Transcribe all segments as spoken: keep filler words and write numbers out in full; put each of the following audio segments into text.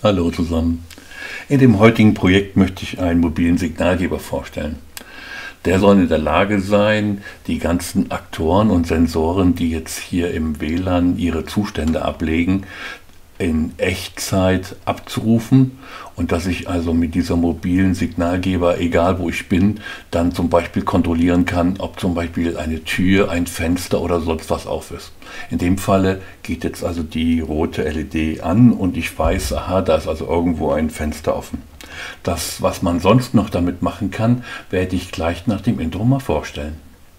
Hallo zusammen. In dem heutigen Projekt möchte ich einen mobilen Signalgeber vorstellen. Der soll in der Lage sein, die ganzen Aktoren und Sensoren, die jetzt hier im W L A N ihre Zustände ablegen, in Echtzeit abzurufen und dass ich also mit dieser mobilen Signalgeber, egal wo ich bin, dann zum Beispiel kontrollieren kann, ob zum Beispiel eine Tür, ein Fenster oder sonst was auf ist. In dem Falle geht jetzt also die rote L E D an und ich weiß, aha, da ist also irgendwo ein Fenster offen. Das, was man sonst noch damit machen kann, werde ich gleich nach dem Intro mal vorstellen.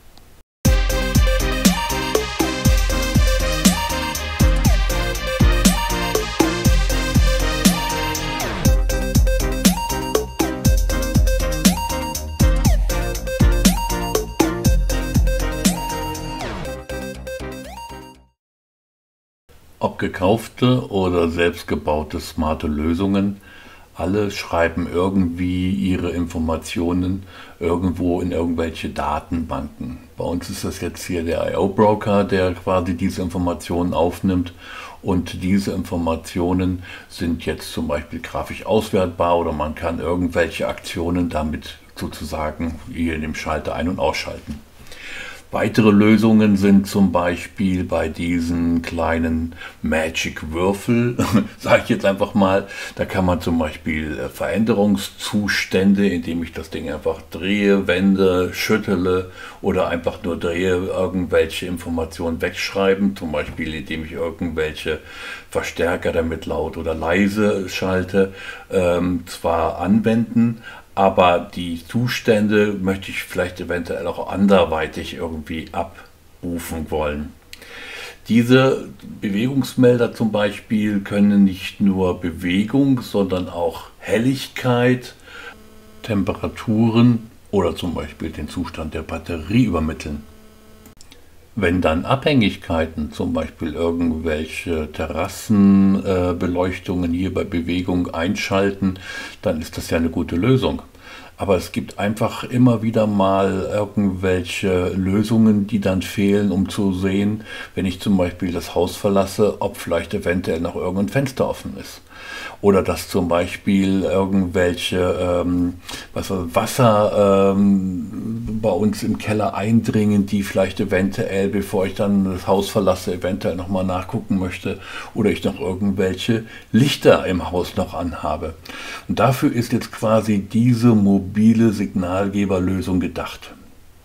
Ob gekaufte oder selbstgebaute smarte Lösungen, alle schreiben irgendwie ihre Informationen irgendwo in irgendwelche Datenbanken. Bei uns ist das jetzt hier der I O-Broker, der quasi diese Informationen aufnimmt, und diese Informationen sind jetzt zum Beispiel grafisch auswertbar oder man kann irgendwelche Aktionen damit sozusagen hier in dem Schalter ein- und ausschalten. Weitere Lösungen sind zum Beispiel bei diesen kleinen Magic-Würfel, sage ich jetzt einfach mal, da kann man zum Beispiel Veränderungszustände, indem ich das Ding einfach drehe, wende, schüttele oder einfach nur drehe, irgendwelche Informationen wegschreiben, zum Beispiel indem ich irgendwelche Verstärker damit laut oder leise schalte, ähm, zwar anwenden, aber die Zustände möchte ich vielleicht eventuell auch anderweitig irgendwie abrufen wollen. Diese Bewegungsmelder zum Beispiel können nicht nur Bewegung, sondern auch Helligkeit, Temperaturen oder zum Beispiel den Zustand der Batterie übermitteln. Wenn dann Abhängigkeiten, zum Beispiel irgendwelche Terrassenbeleuchtungen äh, hier bei Bewegung einschalten, dann ist das ja eine gute Lösung. Aber es gibt einfach immer wieder mal irgendwelche Lösungen, die dann fehlen, um zu sehen, wenn ich zum Beispiel das Haus verlasse, ob vielleicht eventuell noch irgendein Fenster offen ist. Oder dass zum Beispiel irgendwelche ähm, was, Wasser ähm, bei uns im Keller eindringen, die vielleicht eventuell, bevor ich dann das Haus verlasse, eventuell nochmal nachgucken möchte. Oder ich noch irgendwelche Lichter im Haus noch anhabe. Und dafür ist jetzt quasi diese mobile Signalgeberlösung gedacht.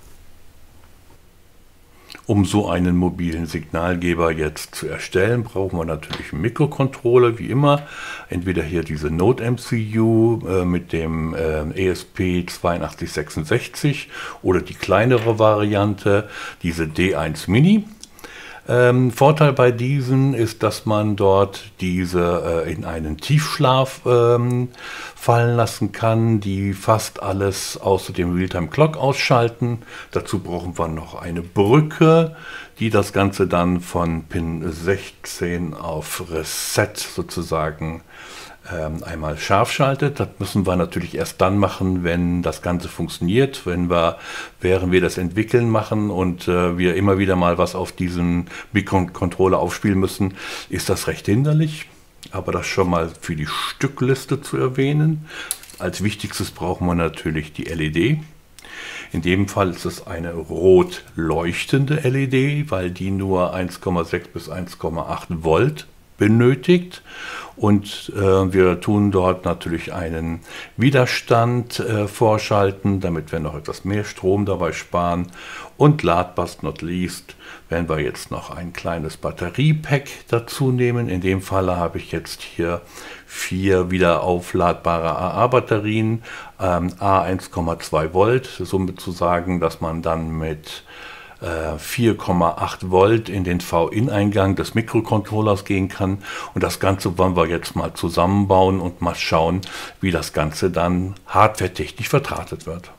Um so einen mobilen Signalgeber jetzt zu erstellen, brauchen wir natürlich einen Mikrocontroller, wie immer. Entweder hier diese Node M C U äh, mit dem äh, E S P zwei acht sechs sechs oder die kleinere Variante, diese D eins Mini. Ähm, Vorteil bei diesen ist, dass man dort diese äh, in einen Tiefschlaf ähm, fallen lassen kann, die fast alles außer dem Realtime Clock ausschalten. Dazu brauchen wir noch eine Brücke, die das Ganze dann von Pin sechzehn auf Reset sozusagen ähm, einmal scharf schaltet. Das müssen wir natürlich erst dann machen, wenn das Ganze funktioniert, wenn wir, während wir das entwickeln machen und äh, wir immer wieder mal was auf diesen Mikrocontroller aufspielen müssen, ist das recht hinderlich. Aber das schon mal für die Stückliste zu erwähnen. Als wichtigstes brauchen wir natürlich die L E D. In dem Fall ist es eine rot leuchtende L E D, weil die nur eins Komma sechs bis eins Komma acht Volt benötigt. Und äh, wir tun dort natürlich einen Widerstand äh, vorschalten, damit wir noch etwas mehr Strom dabei sparen. Und last but not least werden wir jetzt noch ein kleines Batteriepack dazu nehmen. In dem Falle habe ich jetzt hier vier wieder aufladbare A A-Batterien, ähm, A eins Komma zwei Volt, somit zu sagen, dass man dann mit vier Komma acht Volt in den V-In-Eingang des Mikrocontrollers gehen kann. Und das Ganze wollen wir jetzt mal zusammenbauen und mal schauen, wie das Ganze dann hardwaretechnisch verdrahtet wird.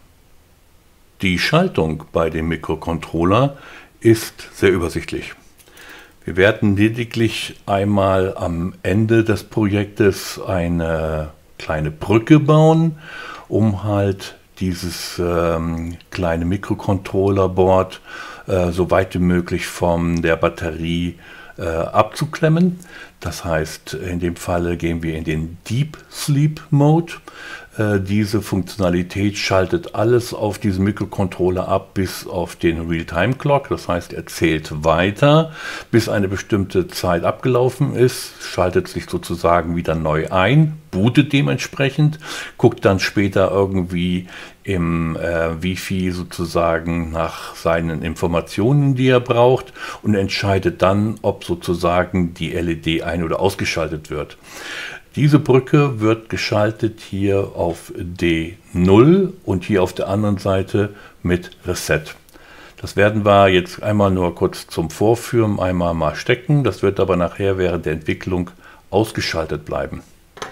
Die Schaltung bei dem Mikrocontroller ist sehr übersichtlich. Wir werden lediglich einmal am Ende des Projektes eine kleine Brücke bauen, um halt dieses ähm, kleine Mikrocontroller-Board äh, so weit wie möglich von der Batterie äh, abzuklemmen. Das heißt, in dem Falle gehen wir in den Deep Sleep Mode. Äh, diese Funktionalität schaltet alles auf diesem Mikrocontroller ab, bis auf den Real-Time Clock. Das heißt, er zählt weiter, bis eine bestimmte Zeit abgelaufen ist, schaltet sich sozusagen wieder neu ein, bootet dementsprechend, guckt dann später irgendwie im äh, Wi-Fi sozusagen nach seinen Informationen, die er braucht, und entscheidet dann, ob sozusagen die L E D ein- oder ausgeschaltet wird. Diese Brücke wird geschaltet hier auf D null und hier auf der anderen Seite mit Reset. Das werden wir jetzt einmal nur kurz zum Vorführen einmal mal stecken. Das wird aber nachher während der Entwicklung ausgeschaltet bleiben.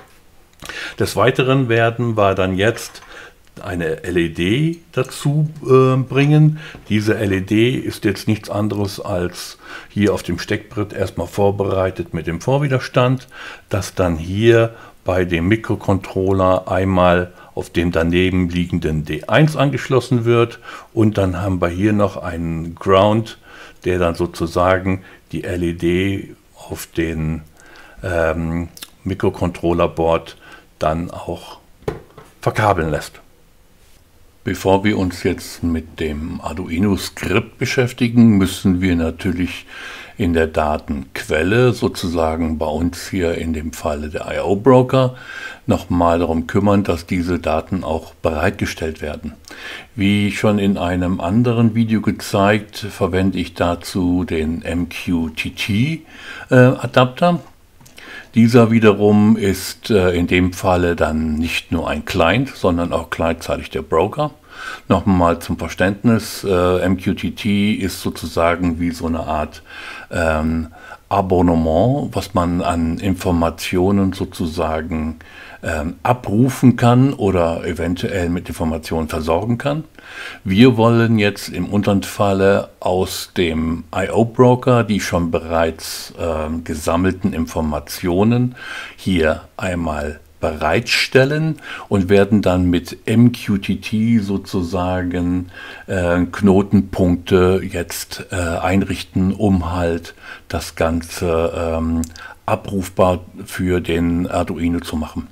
Des Weiteren werden wir dann jetzt eine L E D dazu äh, bringen. Diese L E D ist jetzt nichts anderes als hier auf dem Steckbrett erstmal vorbereitet mit dem Vorwiderstand, das dann hier bei dem Mikrocontroller einmal auf dem daneben liegenden D eins angeschlossen wird, und dann haben wir hier noch einen Ground, der dann sozusagen die L E D auf den ähm, Mikrocontroller-Board dann auch verkabeln lässt. Bevor wir uns jetzt mit dem Arduino-Skript beschäftigen, müssen wir natürlich in der Datenquelle, sozusagen bei uns hier in dem Falle der I O-Broker, nochmal darum kümmern, dass diese Daten auch bereitgestellt werden. Wie schon in einem anderen Video gezeigt, verwende ich dazu den M Q T T-Adapter. Dieser wiederum ist äh, in dem Falle dann nicht nur ein Client, sondern auch gleichzeitig der Broker. Nochmal zum Verständnis, äh, M Q T T ist sozusagen wie so eine Art ähm, Abonnement, was man an Informationen sozusagen ähm, abrufen kann oder eventuell mit Informationen versorgen kann. Wir wollen jetzt im unteren Falle aus dem I O-Broker die schon bereits ähm, gesammelten Informationen hier einmal bereitstellen und werden dann mit M Q T T sozusagen äh, Knotenpunkte jetzt äh, einrichten, um halt das Ganze ähm, abrufbar für den Arduino zu machen.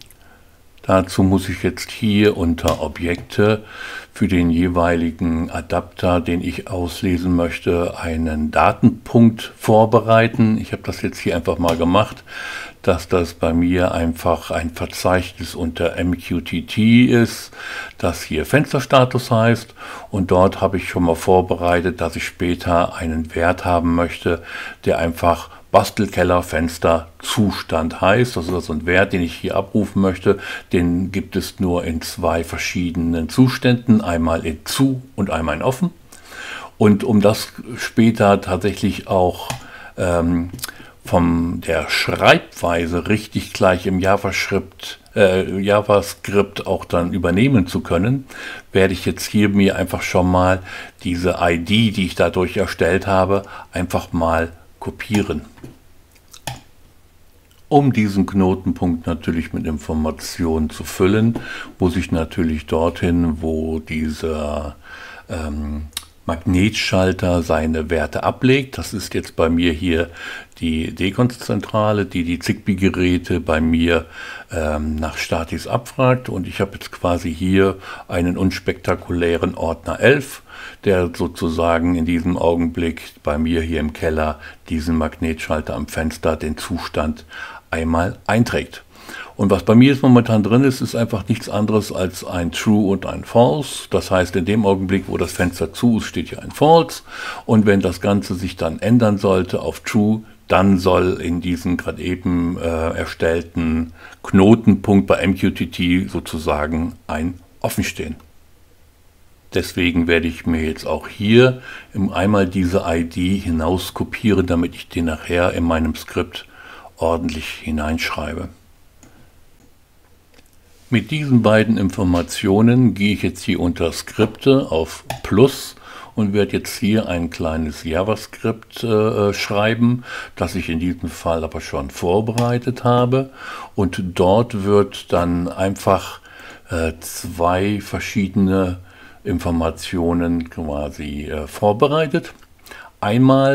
Dazu muss ich jetzt hier unter Objekte für den jeweiligen Adapter, den ich auslesen möchte, einen Datenpunkt vorbereiten. Ich habe das jetzt hier einfach mal gemacht, dass das bei mir einfach ein Verzeichnis unter M Q T T ist, das hier Fensterstatus heißt, und dort habe ich schon mal vorbereitet, dass ich später einen Wert haben möchte, der einfach Bastelkellerfenster Zustand heißt. Das ist also ein Wert, den ich hier abrufen möchte. Den gibt es nur in zwei verschiedenen Zuständen, einmal in zu und einmal in offen. Und um das später tatsächlich auch ähm, von der Schreibweise richtig gleich im JavaScript, äh, JavaScript auch dann übernehmen zu können, werde ich jetzt hier mir einfach schon mal diese I D, die ich dadurch erstellt habe, einfach mal kopieren. Um diesen Knotenpunkt natürlich mit Informationen zu füllen, muss ich natürlich dorthin, wo dieser ähm, Magnetschalter seine Werte ablegt. Das ist jetzt bei mir hier die Decons-Zentrale, die die Zigbee-Geräte bei mir ähm, nach Statis abfragt. Und ich habe jetzt quasi hier einen unspektakulären Ordner elf, der sozusagen in diesem Augenblick bei mir hier im Keller diesen Magnetschalter am Fenster, den Zustand einmal einträgt. Und was bei mir jetzt momentan drin ist, ist einfach nichts anderes als ein True und ein False. Das heißt, in dem Augenblick, wo das Fenster zu ist, steht hier ein False. Und wenn das Ganze sich dann ändern sollte auf True, dann soll in diesem gerade eben äh, erstellten Knotenpunkt bei M Q T T sozusagen ein Offen stehen. Deswegen werde ich mir jetzt auch hier einmal diese I D hinaus kopieren, damit ich den nachher in meinem Skript ordentlich hineinschreibe. Mit diesen beiden Informationen gehe ich jetzt hier unter Skripte auf Plus und werde jetzt hier ein kleines JavaScript äh, schreiben, das ich in diesem Fall aber schon vorbereitet habe. Und dort wird dann einfach äh, zwei verschiedene Informationen quasi äh, vorbereitet. Einmal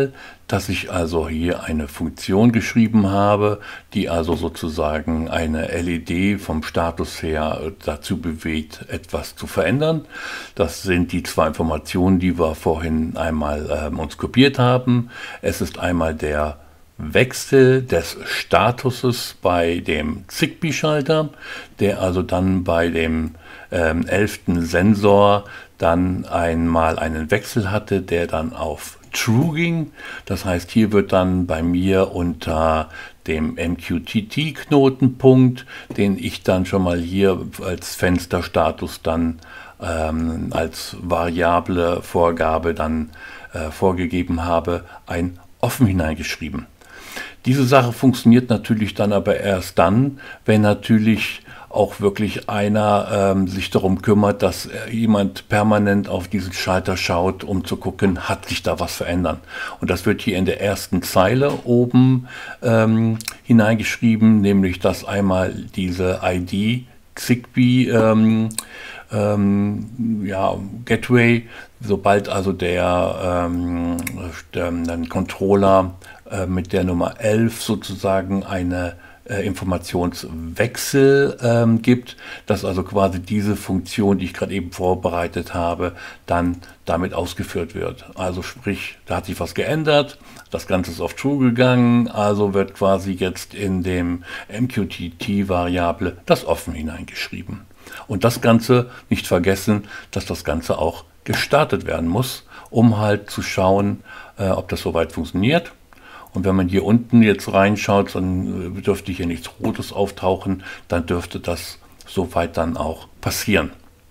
dass ich also hier eine Funktion geschrieben habe, die also sozusagen eine L E D vom Status her dazu bewegt, etwas zu verändern. Das sind die zwei Informationen, die wir vorhin einmal äh, uns kopiert haben. Es ist einmal der Wechsel des Statuses bei dem Zigbee-Schalter, der also dann bei dem ähm, elften Sensor dann einmal einen Wechsel hatte, der dann auf True ging. Das heißt, hier wird dann bei mir unter dem M Q T T-Knotenpunkt, den ich dann schon mal hier als Fensterstatus dann ähm, als variable Vorgabe dann äh, vorgegeben habe, ein Offen hineingeschrieben. Diese Sache funktioniert natürlich dann aber erst dann, wenn natürlich auch wirklich einer ähm, sich darum kümmert, dass jemand permanent auf diesen Schalter schaut, um zu gucken, hat sich da was verändert. Und das wird hier in der ersten Zeile oben ähm, hineingeschrieben, nämlich dass einmal diese I D Zigbee ähm, ähm, ja, Gateway, sobald also der, ähm, der, der Controller äh, mit der Nummer elf sozusagen eine äh, Informationswechsel ähm, gibt, dass also quasi diese Funktion, die ich gerade eben vorbereitet habe, dann damit ausgeführt wird. Also sprich, da hat sich was geändert, das Ganze ist auf True gegangen, also wird quasi jetzt in dem M Q T T-Variable das Offen hineingeschrieben. Und das Ganze, nicht vergessen, dass das Ganze auch gestartet werden muss, um halt zu schauen, äh, ob das soweit funktioniert. Und wenn man hier unten jetzt reinschaut, dann dürfte hier nichts Rotes auftauchen, dann dürfte das soweit dann auch passieren.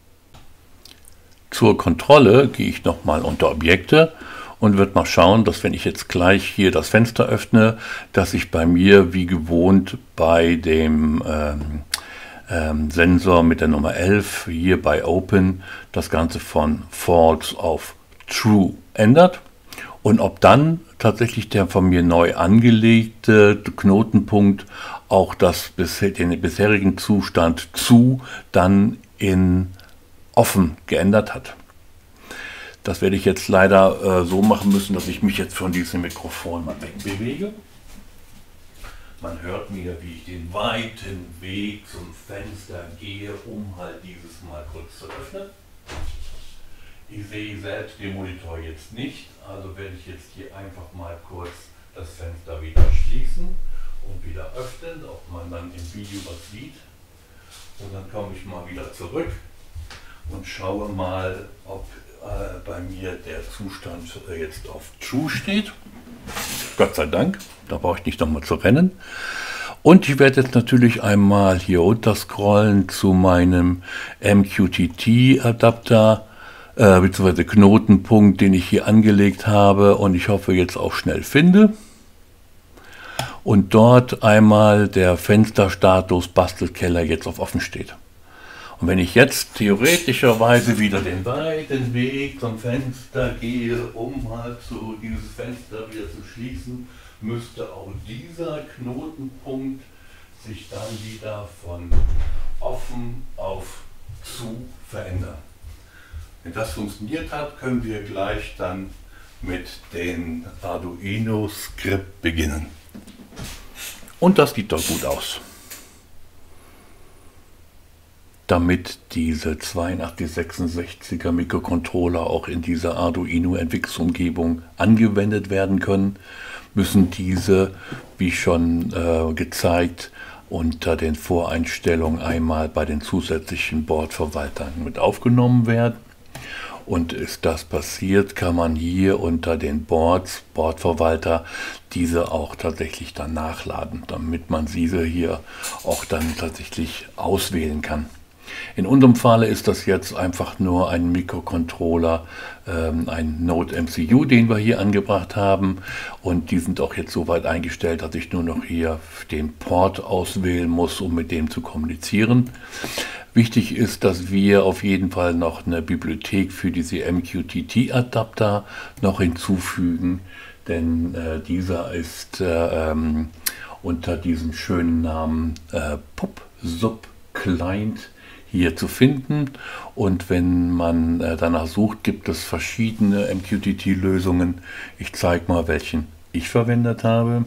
Zur Kontrolle gehe ich nochmal unter Objekte und wird mal schauen, dass wenn ich jetzt gleich hier das Fenster öffne, dass ich bei mir wie gewohnt bei dem ähm, ähm, Sensor mit der Nummer elf hier bei Open das Ganze von False auf True ändert. Und ob dann tatsächlich der von mir neu angelegte Knotenpunkt auch das, den bisherigen Zustand zu dann in offen geändert hat. Das werde ich jetzt leider äh, so machen müssen, dass ich mich jetzt von diesem Mikrofon mal wegbewege. Man hört mir, wie ich den weiten Weg zum Fenster gehe, um halt dieses mal kurz zu öffnen. Ich sehe selbst den Monitor jetzt nicht, also werde ich jetzt hier einfach mal kurz das Fenster wieder schließen und wieder öffnen, ob man dann im Video was sieht. Und dann komme ich mal wieder zurück und schaue mal, ob äh, bei mir der Zustand äh, jetzt auf True steht. Gott sei Dank, da brauche ich nicht nochmal zu rennen. Und ich werde jetzt natürlich einmal hier runter scrollen zu meinem M Q T T-Adapter, äh, beziehungsweise Knotenpunkt, den ich hier angelegt habe und ich hoffe jetzt auch schnell finde. Und dort einmal der Fensterstatus Bastelkeller jetzt auf offen steht. Und wenn ich jetzt theoretischerweise wieder den weiten Weg zum Fenster gehe, um halt so dieses Fenster wieder zu schließen, müsste auch dieser Knotenpunkt sich dann wieder von offen auf zu verändern. Wenn das funktioniert hat, können wir gleich dann mit dem Arduino-Skript beginnen. Und das sieht doch gut aus. Damit diese zweiundachtzig sechsundsechziger Mikrocontroller auch in dieser Arduino-Entwicklungsumgebung angewendet werden können, müssen diese, wie schon äh, gezeigt, unter den Voreinstellungen einmal bei den zusätzlichen Bordverwaltern mit aufgenommen werden. Und ist das passiert, kann man hier unter den Boards, Bordverwalter, diese auch tatsächlich dann nachladen, damit man diese hier auch dann tatsächlich auswählen kann. In unserem Falle ist das jetzt einfach nur ein Mikrocontroller, ähm, ein Node M C U, den wir hier angebracht haben. Und die sind auch jetzt so weit eingestellt, dass ich nur noch hier den Port auswählen muss, um mit dem zu kommunizieren. Wichtig ist, dass wir auf jeden Fall noch eine Bibliothek für diese M Q T T-Adapter noch hinzufügen, denn äh, dieser ist äh, ähm, unter diesem schönen Namen äh, PubSub-Client hier zu finden. Und wenn man äh, danach sucht, gibt es verschiedene M Q T T-Lösungen. Ich zeige mal, welchen ich verwendet habe.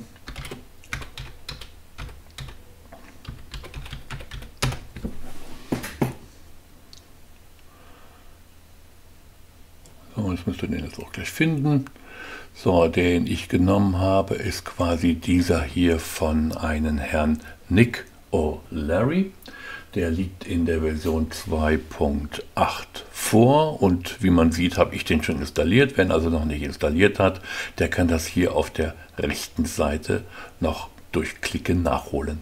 So, jetzt müsst ihr den jetzt auch gleich finden. So, den ich genommen habe, ist quasi dieser hier von einem Herrn Nick O'Leary. Der liegt in der Version zwei Punkt acht vor und wie man sieht, habe ich den schon installiert. Wer ihn also noch nicht installiert hat, der kann das hier auf der rechten Seite noch durch Klicken nachholen.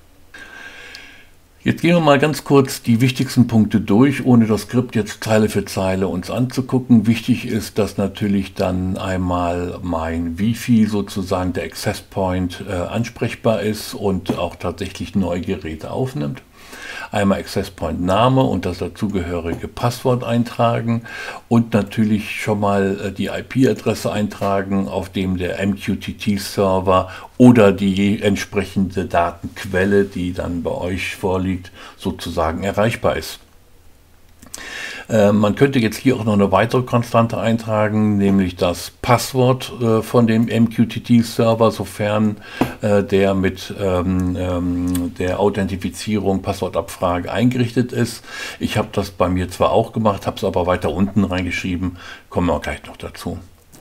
Jetzt gehen wir mal ganz kurz die wichtigsten Punkte durch, ohne das Skript jetzt Zeile für Zeile uns anzugucken. Wichtig ist, dass natürlich dann einmal mein Wi-Fi, sozusagen der Access Point, äh, ansprechbar ist und auch tatsächlich neue Geräte aufnimmt. Einmal Access Point Name und das dazugehörige Passwort eintragen und natürlich schon mal die I P-Adresse eintragen, auf dem der M Q T T-Server oder die entsprechende Datenquelle, die dann bei euch vorliegt, sozusagen erreichbar ist. Äh, man könnte jetzt hier auch noch eine weitere Konstante eintragen, nämlich das Passwort äh, von dem M Q T T-Server, sofern äh, der mit ähm, ähm, der Authentifizierung, Passwortabfrage eingerichtet ist. Ich habe das bei mir zwar auch gemacht, habe es aber weiter unten reingeschrieben, kommen wir auch gleich noch dazu.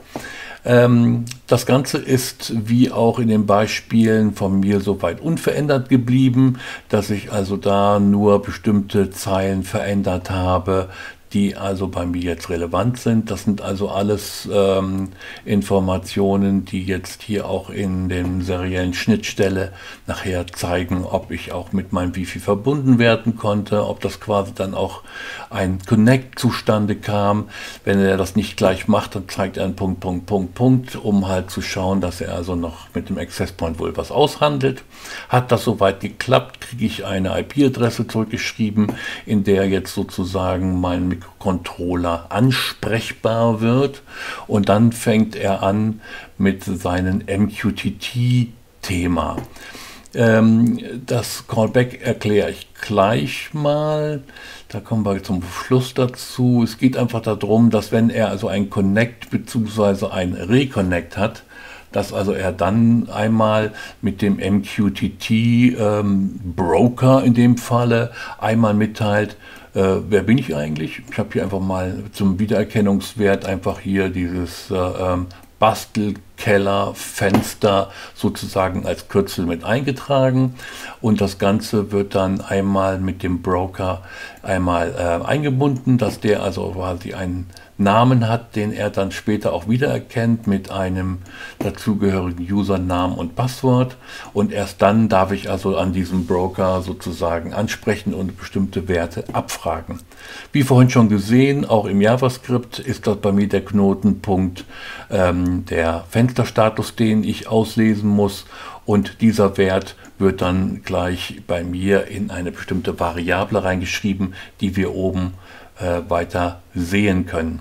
Das Ganze ist, wie auch in den Beispielen von mir, soweit unverändert geblieben, dass ich also da nur bestimmte Zeilen verändert habe, die also bei mir jetzt relevant sind. Das sind also alles ähm, Informationen, die jetzt hier auch in dem seriellen Schnittstelle nachher zeigen, ob ich auch mit meinem Wi-Fi verbunden werden konnte, ob das quasi dann auch ein Connect zustande kam. Wenn er das nicht gleich macht, dann zeigt er einen Punkt, Punkt, Punkt, Punkt, um halt zu schauen, dass er also noch mit dem Access Point wohl was aushandelt. Hat das soweit geklappt, kriege ich eine I P-Adresse zurückgeschrieben, in der jetzt sozusagen mein Mikrocontroller ansprechbar wird und dann fängt er an mit seinem M Q T T-Thema. Ähm, das Callback erkläre ich gleich mal. Da kommen wir zum Schluss dazu. Es geht einfach darum, dass wenn er also ein Connect bzw. ein Reconnect hat, dass also er dann einmal mit dem M Q T T ähm, Broker in dem Falle einmal mitteilt, äh, wer bin ich eigentlich? Ich habe hier einfach mal zum Wiedererkennungswert einfach hier dieses äh, ähm, Bastelkeller-Fenster sozusagen als Kürzel mit eingetragen und das Ganze wird dann einmal mit dem Broker einmal äh, eingebunden, dass der also quasi einen Namen hat, den er dann später auch wiedererkennt mit einem dazugehörigen Usernamen und Passwort und erst dann darf ich also an diesem Broker sozusagen ansprechen und bestimmte Werte abfragen. Wie vorhin schon gesehen, auch im JavaScript ist das bei mir der Knotenpunkt ähm, der Fensterstatus, den ich auslesen muss und dieser Wert wird dann gleich bei mir in eine bestimmte Variable reingeschrieben, die wir oben äh, weiter sehen können.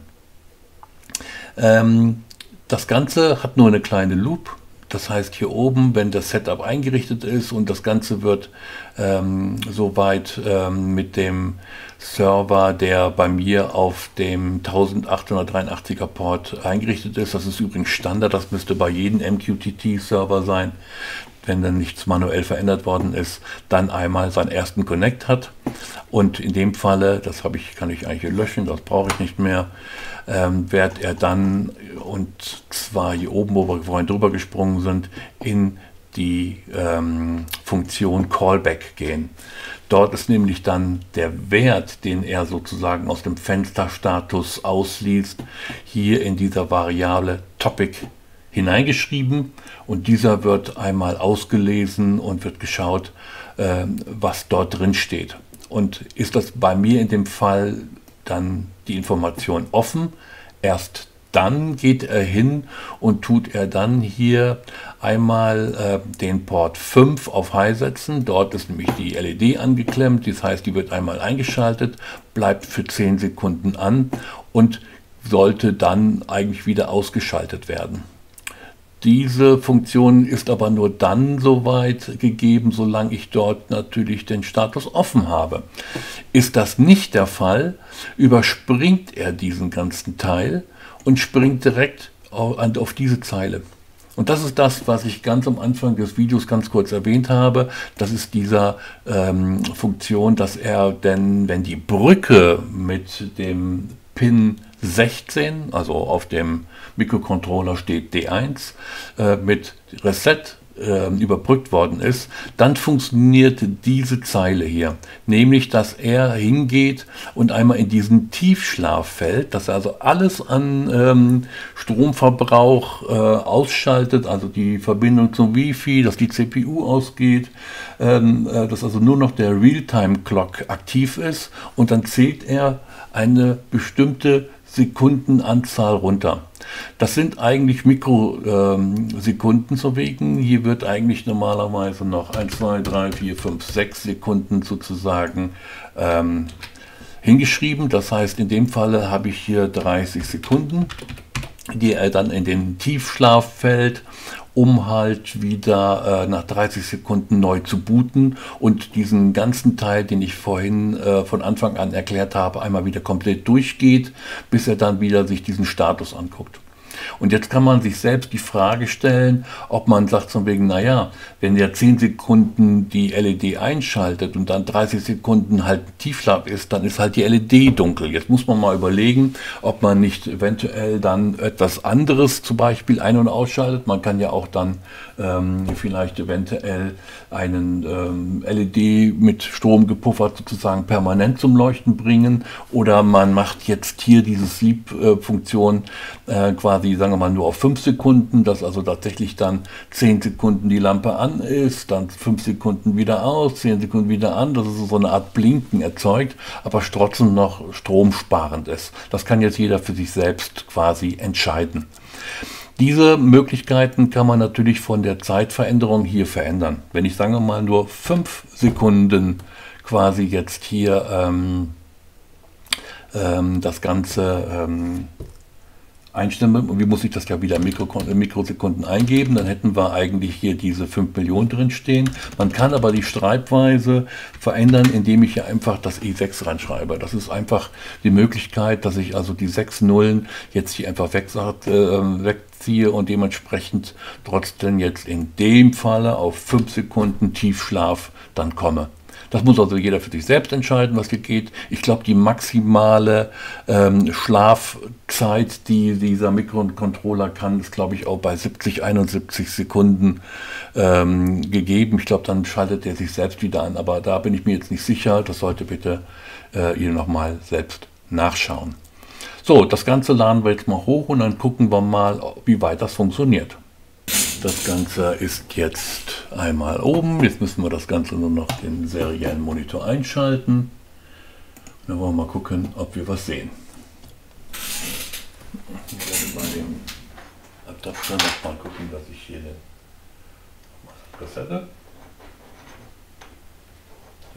Ähm, das Ganze hat nur eine kleine Loop. Das heißt hier oben, wenn das Setup eingerichtet ist und das Ganze wird ähm, soweit ähm, mit dem Server, der bei mir auf dem eintausendachthundertdreiundachtziger Port eingerichtet ist, das ist übrigens Standard, das müsste bei jedem M Q T T-Server sein, wenn dann nichts manuell verändert worden ist, dann einmal seinen ersten Connect hat. Und in dem Falle, das habe ich, kann ich eigentlich löschen, das brauche ich nicht mehr, ähm, wird er dann, und zwar hier oben, wo wir vorhin drüber gesprungen sind, in die ähm, Funktion Callback gehen. Dort ist nämlich dann der Wert, den er sozusagen aus dem Fensterstatus ausliest, hier in dieser Variable Topic hineingeschrieben und dieser wird einmal ausgelesen und wird geschaut, äh, was dort drin steht. Und ist das bei mir in dem Fall dann die Information offen, erst dann geht er hin und tut er dann hier einmal äh, den Port fünf auf High setzen. Dort ist nämlich die L E D angeklemmt, das heißt, die wird einmal eingeschaltet, bleibt für zehn Sekunden an und sollte dann eigentlich wieder ausgeschaltet werden. Diese Funktion ist aber nur dann soweit gegeben, solange ich dort natürlich den Status offen habe. Ist das nicht der Fall, überspringt er diesen ganzen Teil und springt direkt auf diese Zeile. Und das ist das, was ich ganz am Anfang des Videos ganz kurz erwähnt habe. Das ist dieser ähm, Funktion, dass er denn, wenn die Brücke mit dem Pin sechzehn, also auf dem Mikrocontroller steht D eins, äh, mit Reset äh, überbrückt worden ist, dann funktioniert diese Zeile hier. Nämlich, dass er hingeht und einmal in diesen Tiefschlaf fällt, dass er also alles an ähm, Stromverbrauch äh, ausschaltet, also die Verbindung zum Wi-Fi, dass die C P U ausgeht, ähm, äh, dass also nur noch der Realtime-Clock aktiv ist und dann zählt er eine bestimmte Sekundenanzahl runter. Das sind eigentlich Mikrosekunden ähm, zu wegen. Hier wird eigentlich normalerweise noch eins, zwei, drei, vier, fünf, sechs Sekunden sozusagen ähm, hingeschrieben. Das heißt, in dem Falle habe ich hier dreißig Sekunden, die er dann in den Tiefschlaf fällt, um halt wieder äh, nach dreißig Sekunden neu zu booten und diesen ganzen Teil, den ich vorhin äh, von Anfang an erklärt habe, einmal wieder komplett durchgeht, bis er dann wieder sich diesen Status anguckt. Und jetzt kann man sich selbst die Frage stellen, ob man sagt von wegen, naja, wenn der zehn Sekunden die L E D einschaltet und dann dreißig Sekunden halt Tiefschlaf ist, dann ist halt die L E D dunkel. Jetzt muss man mal überlegen, ob man nicht eventuell dann etwas anderes zum Beispiel ein- und ausschaltet. Man kann ja auch dann ähm, vielleicht eventuell einen ähm, L E D mit Strom gepuffert sozusagen permanent zum Leuchten bringen, oder man macht jetzt hier diese Sleep-Funktion äh, quasi, sagen wir mal, nur auf fünf Sekunden, dass also tatsächlich dann zehn Sekunden die Lampe an ist, dann fünf Sekunden wieder aus, zehn Sekunden wieder an, dass es so eine Art Blinken erzeugt, aber trotzdem noch stromsparend ist. Das kann jetzt jeder für sich selbst quasi entscheiden. Diese Möglichkeiten kann man natürlich von der Zeitveränderung hier verändern. Wenn ich, sagen wir mal, nur fünf Sekunden quasi jetzt hier ähm, ähm, das Ganze ähm, einstemme, und wie muss ich das ja wieder in Mikro Mikrosekunden eingeben, dann hätten wir eigentlich hier diese fünf Millionen drin stehen. Man kann aber die Schreibweise verändern, indem ich hier einfach das E sechs reinschreibe. Das ist einfach die Möglichkeit, dass ich also die sechs Nullen jetzt hier einfach weg, äh, wegziehe und dementsprechend trotzdem jetzt in dem Falle auf fünf Sekunden Tiefschlaf dann komme. Das muss also jeder für sich selbst entscheiden, was hier geht. Ich glaube, die maximale ähm, Schlafzeit, die dieser Mikrocontroller kann, ist, glaube ich, auch bei siebzig, einundsiebzig Sekunden ähm, gegeben. Ich glaube, dann schaltet er sich selbst wieder an. Aber da bin ich mir jetzt nicht sicher. Das sollte bitte äh, ihr nochmal selbst nachschauen. So, das Ganze laden wir jetzt mal hoch und dann gucken wir mal, wie weit das funktioniert. Das Ganze ist jetzt einmal oben. Jetzt müssen wir das Ganze nur noch den seriellen Monitor einschalten. Dann wollen wir mal gucken, ob wir was sehen. Ich werde bei dem Adapter noch mal gucken, dass ich hier den Kassette. So.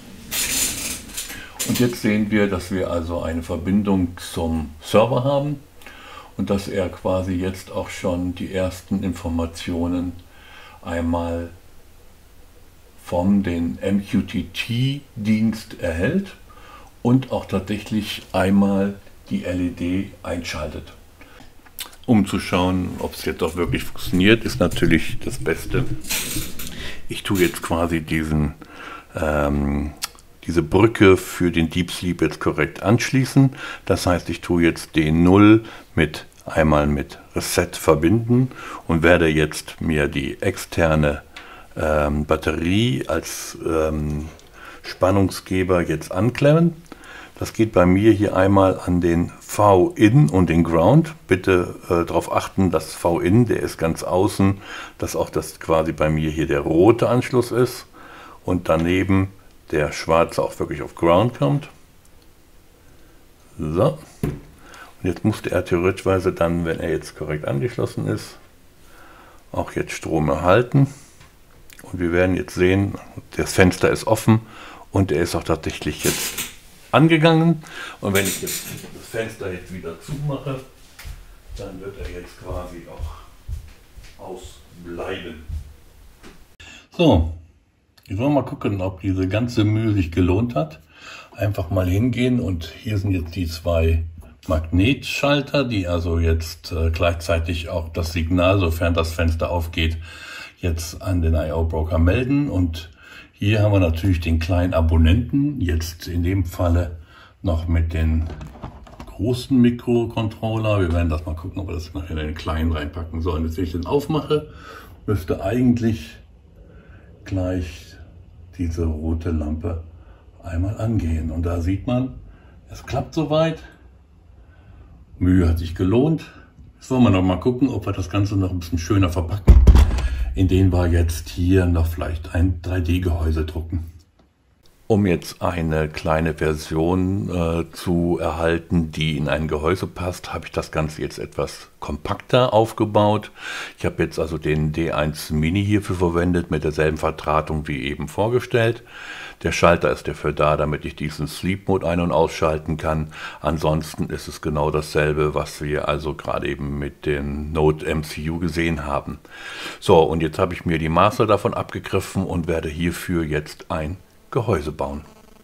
Und jetzt sehen wir, dass wir also eine Verbindung zum Server haben. Und dass er quasi jetzt auch schon die ersten Informationen einmal von den M Q T T-Dienst erhält und auch tatsächlich einmal die L E D einschaltet. Um zu schauen, ob es jetzt auch wirklich funktioniert, ist natürlich das Beste. Ich tue jetzt quasi diesen, ähm, diese Brücke für den Deep Sleep jetzt korrekt anschließen. Das heißt, ich tue jetzt D null mit einmal mit Reset verbinden und werde jetzt mir die externe ähm, Batterie als ähm, Spannungsgeber jetzt anklemmen. Das geht bei mir hier einmal an den V-In und den Ground. Bitte äh, darauf achten, dass V-In, der ist ganz außen, dass auch das quasi bei mir hier der rote Anschluss ist und daneben der schwarze auch wirklich auf Ground kommt. So. Und jetzt musste er theoretischweise dann, wenn er jetzt korrekt angeschlossen ist, auch jetzt Strom erhalten. Und wir werden jetzt sehen, das Fenster ist offen und er ist auch tatsächlich jetzt angegangen. Und wenn ich jetzt das Fenster jetzt wieder zumache, dann wird er jetzt quasi auch ausbleiben. So, ich will mal gucken, ob diese ganze Mühe sich gelohnt hat. Einfach mal hingehen und hier sind jetzt die zwei Magnetschalter, die also jetzt äh, gleichzeitig auch das Signal, sofern das Fenster aufgeht, jetzt an den I O-Broker melden. Und hier haben wir natürlich den kleinen Abonnenten, jetzt in dem Falle noch mit den großen Mikrocontroller. Wir werden das mal gucken, ob wir das nachher in den kleinen reinpacken sollen. Jetzt, wenn ich den aufmache, müsste eigentlich gleich diese rote Lampe einmal angehen. Und da sieht man, es klappt soweit. Mühe hat sich gelohnt. Jetzt wollen wir noch mal gucken, ob wir das Ganze noch ein bisschen schöner verpacken, indem wir jetzt hier noch vielleicht ein drei D Gehäuse drucken. Um jetzt eine kleine Version äh, zu erhalten, die in ein Gehäuse passt, habe ich das Ganze jetzt etwas kompakter aufgebaut. Ich habe jetzt also den D eins Mini hierfür verwendet, mit derselben Verdrahtung wie eben vorgestellt. Der Schalter ist dafür da, damit ich diesen Sleep Mode ein- und ausschalten kann. Ansonsten ist es genau dasselbe, was wir also gerade eben mit dem Node M C U gesehen haben. So, und jetzt habe ich mir die Maße davon abgegriffen und werde hierfür jetzt ein Gehäuse bauen.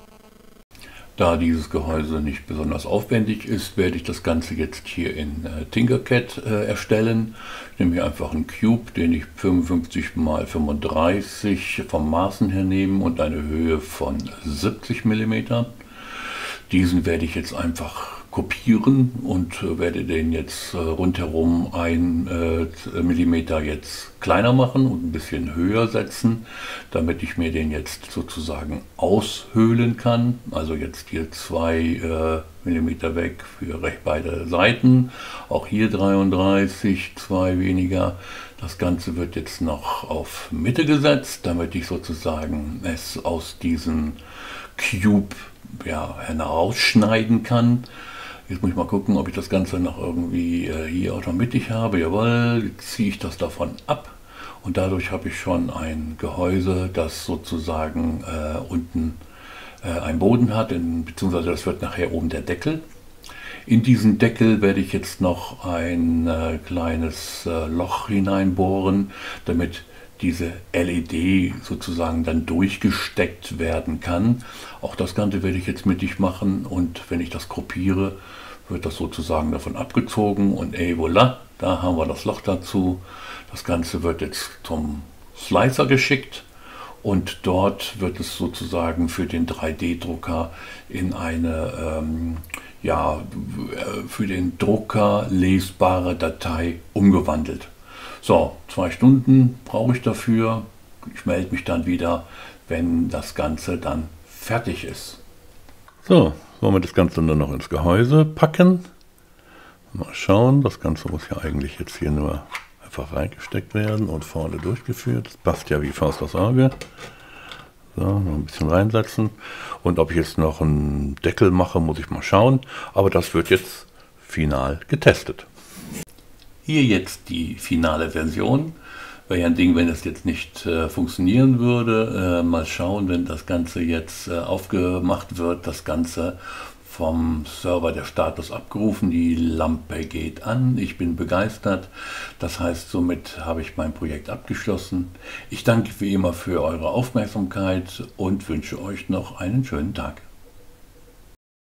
Da dieses Gehäuse nicht besonders aufwendig ist, werde ich das Ganze jetzt hier in äh, Tinkercad äh, erstellen. Ich nehme hier einfach einen Cube, den ich fünfundfünfzig mal fünfunddreißig vom Maßen her nehme und eine Höhe von siebzig Millimeter. Diesen werde ich jetzt einfach kopieren und äh, werde den jetzt äh, rundherum ein äh, Millimeter jetzt kleiner machen und ein bisschen höher setzen, damit ich mir den jetzt sozusagen aushöhlen kann. Also jetzt hier zwei äh, Millimeter weg für recht beide Seiten. Auch hier dreiunddreißig, zwei weniger. Das Ganze wird jetzt noch auf Mitte gesetzt, damit ich sozusagen es aus diesem Cube ja, herausschneiden kann. Jetzt muss ich mal gucken, ob ich das Ganze noch irgendwie äh, hier auch noch mittig habe. Jawohl, jetzt ziehe ich das davon ab und dadurch habe ich schon ein Gehäuse, das sozusagen äh, unten äh, einen Boden hat, in, beziehungsweise das wird nachher oben der Deckel. In diesen Deckel werde ich jetzt noch ein äh, kleines äh, Loch hineinbohren, damit diese L E D sozusagen dann durchgesteckt werden kann. Auch das Ganze werde ich jetzt mittig machen und wenn ich das gruppiere, wird das sozusagen davon abgezogen und ey voilà, da haben wir das Loch dazu. Das Ganze wird jetzt zum Slicer geschickt und dort wird es sozusagen für den drei D Drucker in eine ähm, ja, für den Drucker lesbare Datei umgewandelt. So, zwei Stunden brauche ich dafür. Ich melde mich dann wieder, wenn das Ganze dann fertig ist. So, wollen wir das Ganze dann noch ins Gehäuse packen. Mal schauen, das Ganze muss ja eigentlich jetzt hier nur einfach reingesteckt werden und vorne durchgeführt. Das passt ja wie Faust aufs Auge. So, noch ein bisschen reinsetzen. Und ob ich jetzt noch einen Deckel mache, muss ich mal schauen. Aber das wird jetzt final getestet. Hier jetzt die finale Version. Wäre ja ein Ding, wenn das jetzt nicht äh, funktionieren würde. Äh, mal schauen, wenn das Ganze jetzt äh, aufgemacht wird, das Ganze vom Server der Status abgerufen. Die Lampe geht an. Ich bin begeistert. Das heißt, somit habe ich mein Projekt abgeschlossen. Ich danke wie immer für eure Aufmerksamkeit und wünsche euch noch einen schönen Tag.